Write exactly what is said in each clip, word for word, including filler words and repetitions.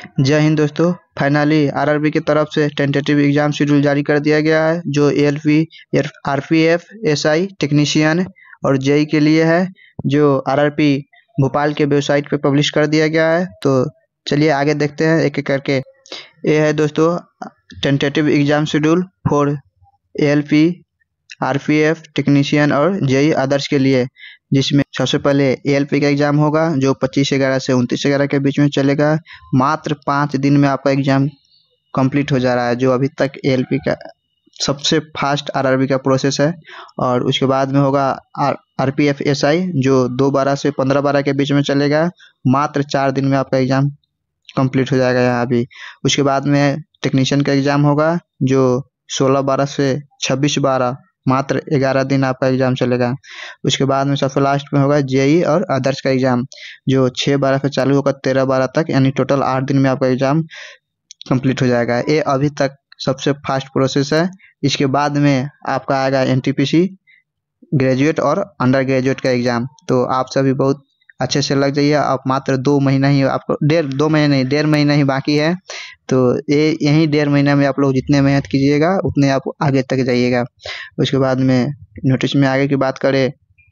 जय हिंद दोस्तों। Finally RRB की तरफ से टेंटेटिव एग्जाम शेड्यूल जारी कर दिया गया है, जो एएलपी, आरपीएफ, एसआई टेक्नीशियन और जेई के लिए है, जो आरआरबी भोपाल के वेबसाइट पे पब्लिश कर दिया गया है। तो चलिए आगे देखते हैं एक एक करके। ये है दोस्तों tentative exam schedule for ALP, RPF technician और जेई अदर्स के लिए, जिसमें सबसे पहले एएलपी का एग्जाम होगा जो पच्चीस ग्यारह से उनतीस ग्यारह के बीच में चलेगा। मात्र पाँच दिन में आपका एग्जाम कंप्लीट हो जा रहा है, जो अभी तक एएलपी का सबसे फास्ट आरआरबी का प्रोसेस है। और उसके बाद में होगा आर आरपीएफ एसआई, जो दो बारह से पंद्रह बारह के बीच में चलेगा। मात्र चार दिन में आपका एग्जाम कंप्लीट हो जाएगा यहाँ भी। उसके बाद में टेक्नीशियन का एग्जाम होगा, जो सोलह बारह से छब्बीस बारह, मात्र ग्यारह दिन आपका एग्जाम चलेगा। उसके बाद में सबसे लास्ट में होगा जेई और अदर्स का एग्जाम, जो छः बारह से चालू होगा तेरह बारह तक, यानी टोटल आठ दिन में आपका एग्जाम कंप्लीट हो जाएगा। ये अभी तक सबसे फास्ट प्रोसेस है। इसके बाद में आपका आएगा एनटीपीसी ग्रेजुएट और अंडर ग्रेजुएट का एग्जाम। तो आप सभी बहुत अच्छे से लग जाइए। आप मात्र दो महीना ही आपको डेढ़ दो महीने नहीं डेढ़ महीना ही बाकी है। तो ये यही डेढ़ महीना में आप लोग जितने मेहनत कीजिएगा उतने आप आगे तक जाइएगा। उसके बाद में नोटिस में आगे की बात करें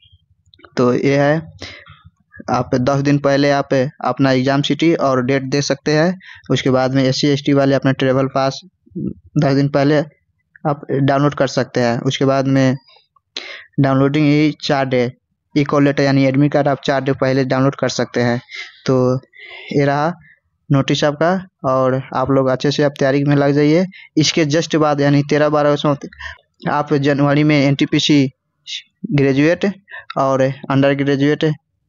तो ये है, आप दस दिन पहले आप अपना एग्जाम सिटी और डेट दे सकते हैं। उसके बाद में एस सी एस टी वाले अपना ट्रेवल पास दस दिन पहले आप डाउनलोड कर सकते हैं। उसके बाद में डाउनलोडिंग ही चार डे ई कॉल लेटर यानी एडमिट कार्ड आप चार डे पहले डाउनलोड कर सकते हैं। तो ये रहा नोटिस आपका, और आप लोग अच्छे से आप तैयारी में लग जाइए। इसके जस्ट बाद यानी तेरह बारह उसमें आप जनवरी में एनटीपीसी ग्रेजुएट और अंडर ग्रेजुएट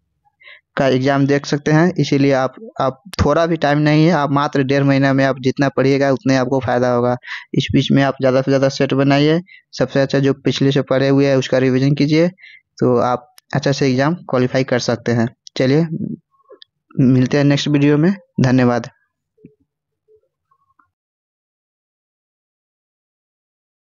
का एग्ज़ाम देख सकते हैं। इसीलिए आप आप थोड़ा भी टाइम नहीं है, आप मात्र डेढ़ महीना में आप जितना पढ़िएगा उतने आपको फ़ायदा होगा। इस बीच में आप ज़्यादा से ज़्यादा सेट बनाइए। सबसे अच्छा जो पिछले से पढ़े हुए हैं उसका रिवीजन कीजिए, तो आप अच्छा से एग्ज़ाम क्वालिफाई कर सकते हैं। चलिए मिलते हैं नेक्स्ट वीडियो में। धन्यवाद।